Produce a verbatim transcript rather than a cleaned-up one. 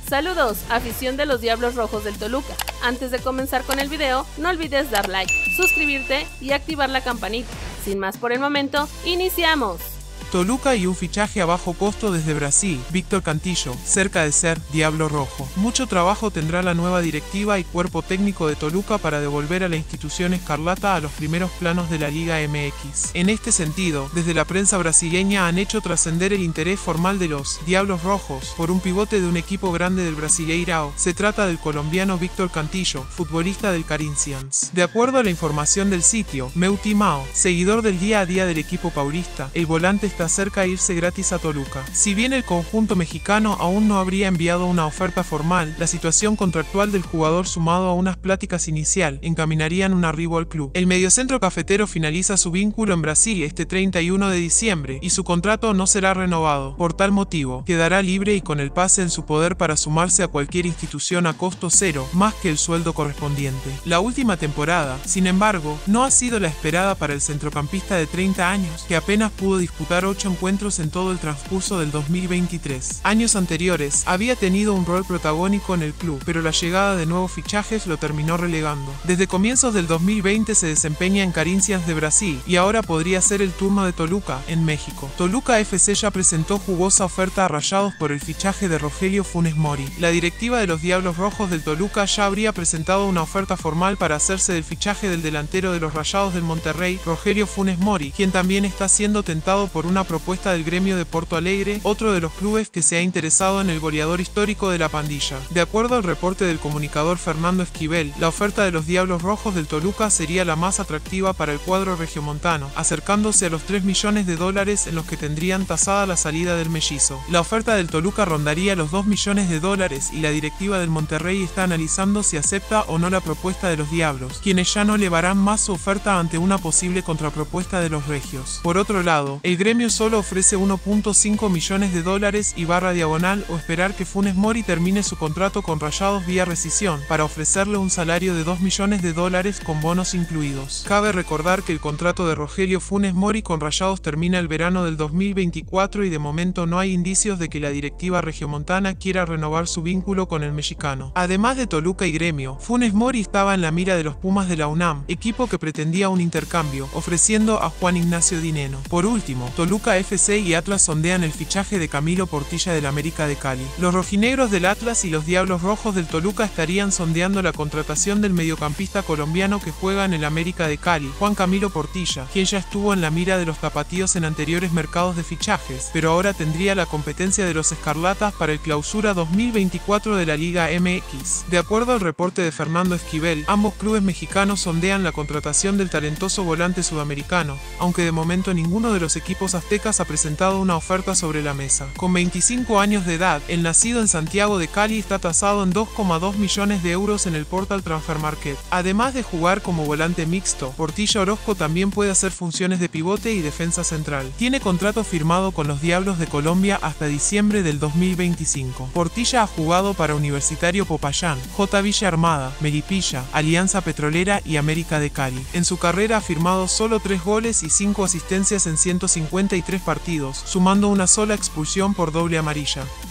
Saludos, afición de los Diablos Rojos del Toluca. Antes de comenzar con el video, no olvides dar like, suscribirte y activar la campanita. Sin más por el momento, ¡iniciamos! Toluca y un fichaje a bajo costo desde Brasil, Víctor Cantillo, cerca de ser Diablo Rojo. Mucho trabajo tendrá la nueva directiva y cuerpo técnico de Toluca para devolver a la institución escarlata a los primeros planos de la Liga M X. En este sentido, desde la prensa brasileña han hecho trascender el interés formal de los Diablos Rojos por un pivote de un equipo grande del Brasileirao. Se trata del colombiano Víctor Cantillo, futbolista del Corinthians. De acuerdo a la información del sitio Meu Timão, seguidor del día a día del equipo paulista, el volante está cerca de irse gratis a Toluca. Si bien el conjunto mexicano aún no habría enviado una oferta formal, la situación contractual del jugador sumado a unas pláticas inicial encaminarían un arribo al club. El mediocentro cafetero finaliza su vínculo en Brasil este treinta y uno de diciembre y su contrato no será renovado. Por tal motivo, quedará libre y con el pase en su poder para sumarse a cualquier institución a costo cero, más que el sueldo correspondiente. La última temporada, sin embargo, no ha sido la esperada para el centrocampista de treinta años, que apenas pudo disputar ocho encuentros en todo el transcurso del dos mil veintitrés. Años anteriores, había tenido un rol protagónico en el club, pero la llegada de nuevos fichajes lo terminó relegando. Desde comienzos del dos mil veinte se desempeña en Corinthians de Brasil, y ahora podría ser el turno de Toluca, en México. Toluca F C ya presentó jugosa oferta a Rayados por el fichaje de Rogelio Funes Mori. La directiva de los Diablos Rojos del Toluca ya habría presentado una oferta formal para hacerse del fichaje del delantero de los Rayados del Monterrey, Rogelio Funes Mori, quien también está siendo tentado por una propuesta del gremio de Porto Alegre, otro de los clubes que se ha interesado en el goleador histórico de la pandilla. De acuerdo al reporte del comunicador Fernando Esquivel, la oferta de los Diablos Rojos del Toluca sería la más atractiva para el cuadro regiomontano, acercándose a los tres millones de dólares en los que tendrían tasada la salida del mellizo. La oferta del Toluca rondaría los dos millones de dólares y la directiva del Monterrey está analizando si acepta o no la propuesta de los Diablos, quienes ya no elevarán más su oferta ante una posible contrapropuesta de los regios. Por otro lado, el gremio solo ofrece uno punto cinco millones de dólares y barra diagonal o esperar que Funes Mori termine su contrato con Rayados vía rescisión para ofrecerle un salario de dos millones de dólares con bonos incluidos. Cabe recordar que el contrato de Rogelio Funes Mori con Rayados termina el verano del dos mil veinticuatro y de momento no hay indicios de que la directiva regiomontana quiera renovar su vínculo con el mexicano. Además de Toluca y gremio, Funes Mori estaba en la mira de los Pumas de la UNAM, equipo que pretendía un intercambio, ofreciendo a Juan Ignacio Dineno. Por último, Toluca F C y Atlas sondean el fichaje de Camilo Portilla del América de Cali. Los rojinegros del Atlas y los Diablos Rojos del Toluca estarían sondeando la contratación del mediocampista colombiano que juega en el América de Cali, Juan Camilo Portilla, quien ya estuvo en la mira de los tapatíos en anteriores mercados de fichajes, pero ahora tendría la competencia de los escarlatas para el clausura dos mil veinticuatro de la Liga M X. De acuerdo al reporte de Fernando Esquivel, ambos clubes mexicanos sondean la contratación del talentoso volante sudamericano, aunque de momento ninguno de los equipos aztecas ha presentado una oferta sobre la mesa. Con veinticinco años de edad, el nacido en Santiago de Cali está tasado en dos coma dos millones de euros en el Portal Transfer Market. Además de jugar como volante mixto, Portilla Orozco también puede hacer funciones de pivote y defensa central. Tiene contrato firmado con los Diablos de Colombia hasta diciembre del dos mil veinticinco. Portilla ha jugado para Universitario Popayán, J. Villa Armada, Melipilla, Alianza Petrolera y América de Cali. En su carrera ha firmado solo tres goles y cinco asistencias en ciento cincuenta y tres partidos, sumando una sola expulsión por doble amarilla.